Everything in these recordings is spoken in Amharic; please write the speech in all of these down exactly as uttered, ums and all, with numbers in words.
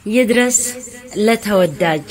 يدرس لتوداج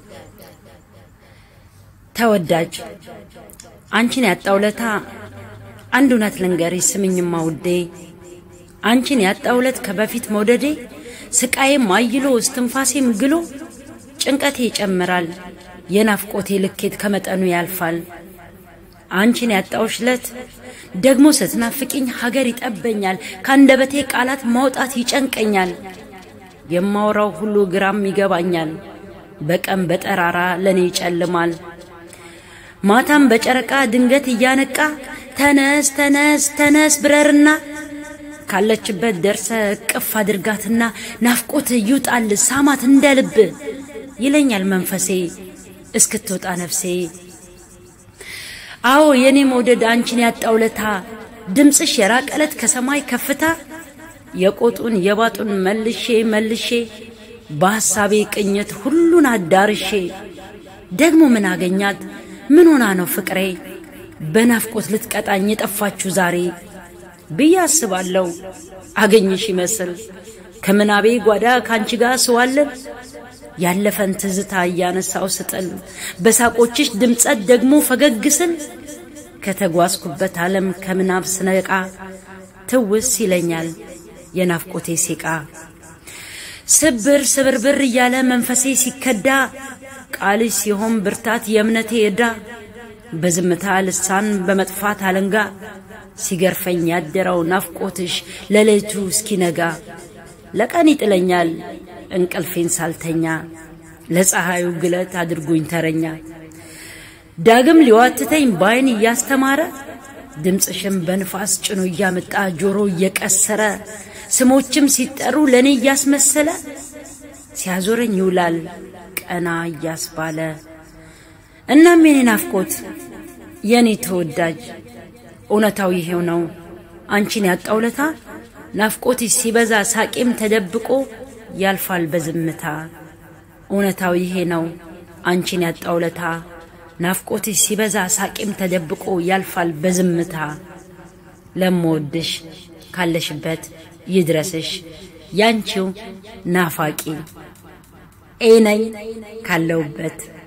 توداج አንቺን ያጣውለታ አንዱናት ለንገሪ ስምኝማ ውዴ አንቺን ያጣውለት ከበፊት መውደዴ ስቃዬ ማይሎ እስትንፋሴም ግሎ ጭንቀቴ ይጨምራል የናፍቆቴ ልኬት ከመጠኑ ያልፋል አንቺን ያጣውሽለት ደግሞ ስትናፍቂኝ ሀገር ይጠበኛል ካንደበቴ ቃላት ማውጣት ይጨንቀኛል የማወራው ሁሉ ግራም ይገባኛል በቀን በጠራራ ለኔ ይጨልማል ማታም በጨረቃ ድንገት ያነቃ ተነስ ተነስ ተነስ ብረርና ካለችበት ደርሰ ቅፍ አድርጋትና ናፍቆት ይውጣል ሳማት እንደልብ ይለኛል መንፈሴ እስክትወጣ ነፍሴ አዎ የኔ መውደድ አንቺን ያጣውለታ ድምጽሽ የራቀለት ከሰማይ ከፍታ የቆጡን የባጡን መልሼ መልሼ በሐሳቤ ቅኝት ሁሉን አዳርሼ ደግሞ ምን አገኛት ምን ሆና ነው ፍቅሬ በናፍቆት ልትቀጣኝ የጠፋችሁ ዛሬ ብያስባለው አገኝሽ ይመስል ከመናቤ ጓዳ ካንቺ ጋር ስዋለን ያለፈን ትዝታ ያነሳው ስጥል በሳቆችሽ ድምጸት ደግሞ ፈገግስል ከተጓዝኩበት ዓለም ከምናብ ስነቃ ትውስ ይለኛል የናፍቆቴ ሲቃ ስብር ስብርብር ያለ መንፈሴ ሲከዳ ቃልሽ ሲሆን ብርታት የምነቴ እዳ በዝምታ ልሳን በመጥፋት አለንጋ ሲገርፈኝ ያደረው ናፍቆትሽ ለሌቱ እስኪነጋ ለቀን ይጥለኛል እንቅልፌን ሳልተኛ ለፀሐዩ ግለት አድርጉኝ ተረኛ ዳግም ሊዋትተኝ ባይን ያስተማረ ድምጽሽም በንፋስ ጭኖ ያመጣ ጆሮ እየቀሰረ ስሞችም ሲጠሩ ለኔ ያስመሰለ ሲያዞረኝ ይውላል ቀና ያስባለ እና ምን ናፍቆት የኔ ተወዳጅ ኡነታው ይሄው ነው አንቺን ያጣውለታ ናፍቆት ሲበዛ ሳቄም ተደብቆ ያልፋል በዝምታ ኡነታው ይሄ ነው አንቺን ያጣውለታ ናፍቆት ሲበዛ ሳቄም ተደብቆ ያልፋል በዝምታ ለሞድሽ ካለሽበት ይድረስሽ ያንቺው ናፋቂ ኤነኝ ካለውበት